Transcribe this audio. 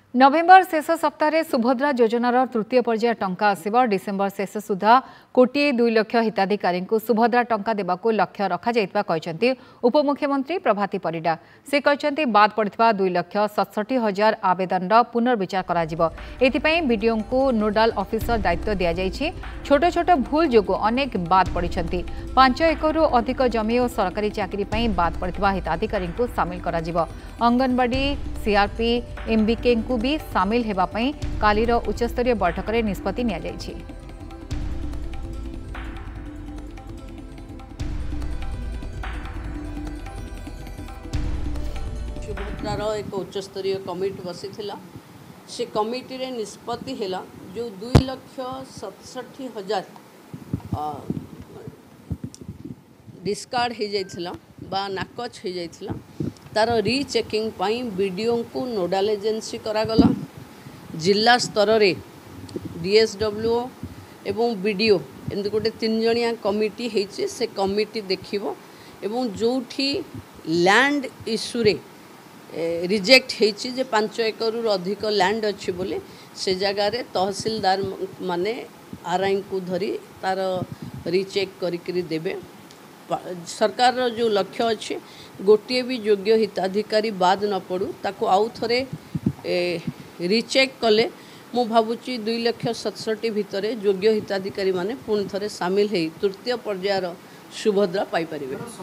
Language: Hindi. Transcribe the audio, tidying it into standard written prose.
नवेम्बर शेष सप्ताह सुभद्रा योजनार तृतीय पर्याय टंका आसिब। डिसेम्बर शेष सुधा 1.2 लाख हिताधिकारी सुभद्रा टंका देवाक लक्ष्य रखा उपमुख्यमंत्री प्रभाती परिडा। से कहते बाद पड़ता 2,67,000 आवेदन पुनर्विचार कर बीडीओ को नोडाल ऑफिसर दायित्व दि जाएगी। छोट छोट भूल जो अनेक बाद पड़ती 5 एकरु अधिक जमी और सरकारी चाकरी बाद पड़ता हिताधिकारी सामिल कर अंगनवाड़ी सीआरपी एमबीके भी सामिल होगापी कालीर उच्चस्तरीय बैठक में निष्पत्ति नि जाइछि। सुभद्रार एक उच्चस्तरीय कमिटी बसी से कमिटी रे निष्पत्ति हैला जो 2,67,000 डिस्कार्ड हो जाइथिला बा नाकच हो जाइथिला तार रीचेकिंग बीडीओ को नोडाल एजेंसी करागला। जिला स्तर रे डीएसडब्ल्यू एवं बीडीओ एमती गोटे 3 जणिया कमिटी होइछि। से कमिटी देखिबो एवं जोठी लैंड इश्यू रे रिजेक्ट होइछि जे 5 एकरु अधिक लैंड अच्छी बोली से जगार तहसीलदार माने आरआई को धरी तार रीचेक करिकरी देबे। सरकार जो लक्ष्य अच्छे गोटे भी योग्य हिताधिकारी बाद न पड़ू ताको आउ थरे रीचेक कले मु भावुची 2,67,000 भितर योग्य हिताधिकारी माने पुणी थरे सामिल है तृतीय पर्यायर सुभद्रा पाई परिबे।